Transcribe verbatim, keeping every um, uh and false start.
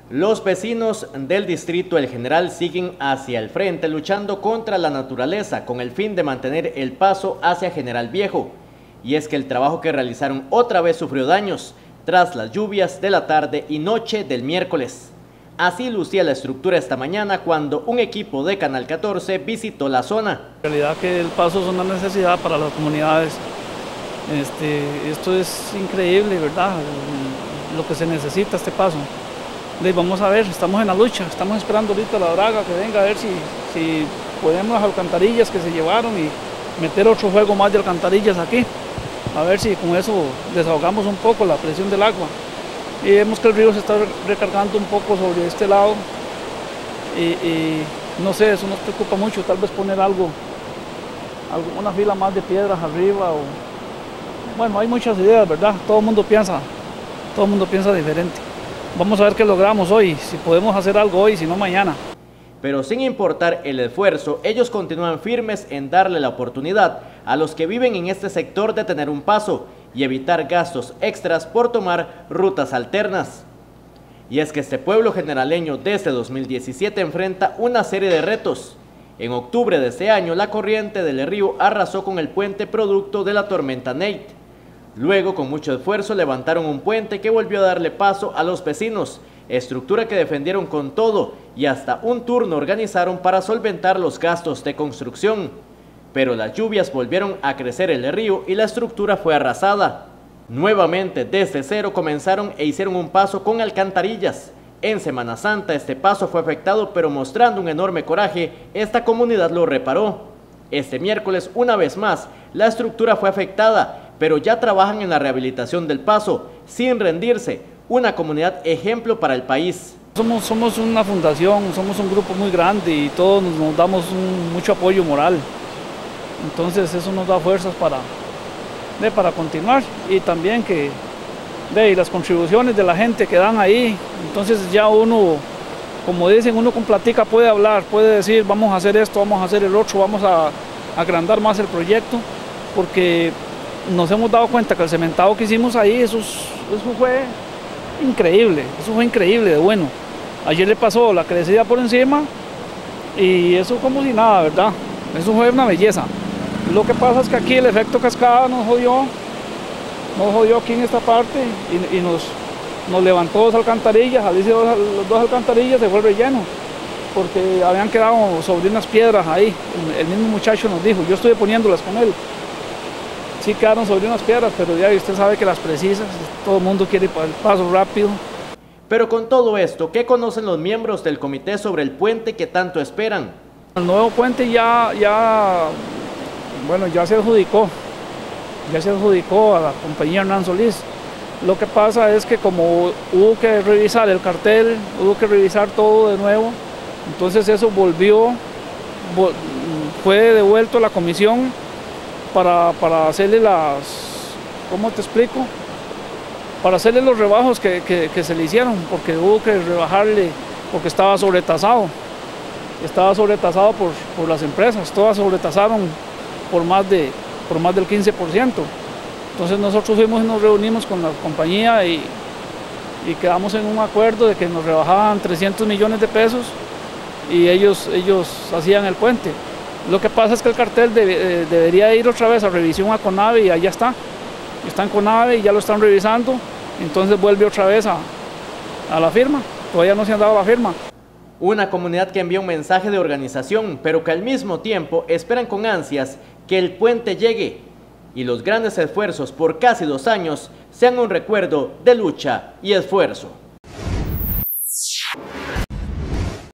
Los vecinos del distrito El General siguen hacia el frente luchando contra la naturaleza con el fin de mantener el paso hacia General Viejo. Y es que el trabajo que realizaron otra vez sufrió daños tras las lluvias de la tarde y noche del miércoles. Así lucía la estructura esta mañana cuando un equipo de Canal catorce visitó la zona. En realidad que el paso es una necesidad para las comunidades. Este, esto es increíble, ¿verdad? Lo que se necesita este paso. Y vamos a ver, estamos en la lucha, estamos esperando ahorita la draga que venga a ver si, si podemos las alcantarillas que se llevaron y meter otro juego más de alcantarillas aquí. A ver si con eso desahogamos un poco la presión del agua. Y vemos que el río se está recargando un poco sobre este lado y, y no sé, eso nos preocupa mucho, tal vez poner algo, algo, una fila más de piedras arriba o... Bueno, hay muchas ideas, ¿verdad? Todo el mundo piensa, todo el mundo piensa diferente. Vamos a ver qué logramos hoy, si podemos hacer algo hoy, si no mañana. Pero sin importar el esfuerzo, ellos continúan firmes en darle la oportunidad a los que viven en este sector de tener un paso y evitar gastos extras por tomar rutas alternas. Y es que este pueblo generaleño desde dos mil diecisiete enfrenta una serie de retos. En octubre de este año, la corriente del río arrasó con el puente producto de la tormenta Nate. Luego, con mucho esfuerzo, levantaron un puente que volvió a darle paso a los vecinos, estructura que defendieron con todo y hasta un turno organizaron para solventar los gastos de construcción. Pero las lluvias volvieron a crecer el río y la estructura fue arrasada. Nuevamente, desde cero comenzaron e hicieron un paso con alcantarillas. En Semana Santa este paso fue afectado, pero mostrando un enorme coraje, esta comunidad lo reparó. Este miércoles, una vez más, la estructura fue afectada, pero ya trabajan en la rehabilitación del paso, sin rendirse, una comunidad ejemplo para el país. Somos, somos una fundación, somos un grupo muy grande y todos nos, nos damos un, mucho apoyo moral. Entonces eso nos da fuerzas para, de, para continuar y también que de, y las contribuciones de la gente que dan ahí. Entonces ya uno, como dicen, uno con platica puede hablar, puede decir vamos a hacer esto, vamos a hacer el otro, vamos a, a agrandar más el proyecto, porque nos hemos dado cuenta que el cementado que hicimos ahí, eso, eso fue increíble, eso fue increíble de bueno. Ayer le pasó la crecida por encima y eso como si nada, ¿verdad? Eso fue una belleza. Lo que pasa es que aquí el efecto cascada nos jodió, nos jodió aquí en esta parte y, y nos, nos levantó dos alcantarillas, al irse dos, dos alcantarillas se fue el relleno, porque habían quedado sobre unas piedras ahí. El, el mismo muchacho nos dijo, yo estuve poniéndolas con él. Sí quedaron sobre unas piedras, pero ya usted sabe que las precisas, todo el mundo quiere el paso rápido. Pero con todo esto, ¿qué conocen los miembros del comité sobre el puente que tanto esperan? El nuevo puente ya, ya, bueno, ya se adjudicó, ya se adjudicó a la compañía Hernán Solís. Lo que pasa es que como hubo que revisar el cartel, hubo que revisar todo de nuevo, entonces eso volvió, fue devuelto a la comisión Para, para hacerle las, ¿cómo te explico? Para hacerle los rebajos que, que, que se le hicieron, porque hubo que rebajarle, porque estaba sobretasado. Estaba sobretasado por, por las empresas, todas sobretasaron por más, de, por más del quince por ciento. Entonces nosotros fuimos y nos reunimos con la compañía y, y quedamos en un acuerdo de que nos rebajaban trescientos millones de pesos y ellos, ellos hacían el puente. Lo que pasa es que el cartel debe, debería ir otra vez a revisión a CONAVE y allá está. Está en CONAVE y ya lo están revisando, entonces vuelve otra vez a, a la firma. Todavía no se han dado la firma. Una comunidad que envía un mensaje de organización, pero que al mismo tiempo esperan con ansias que el puente llegue y los grandes esfuerzos por casi dos años sean un recuerdo de lucha y esfuerzo.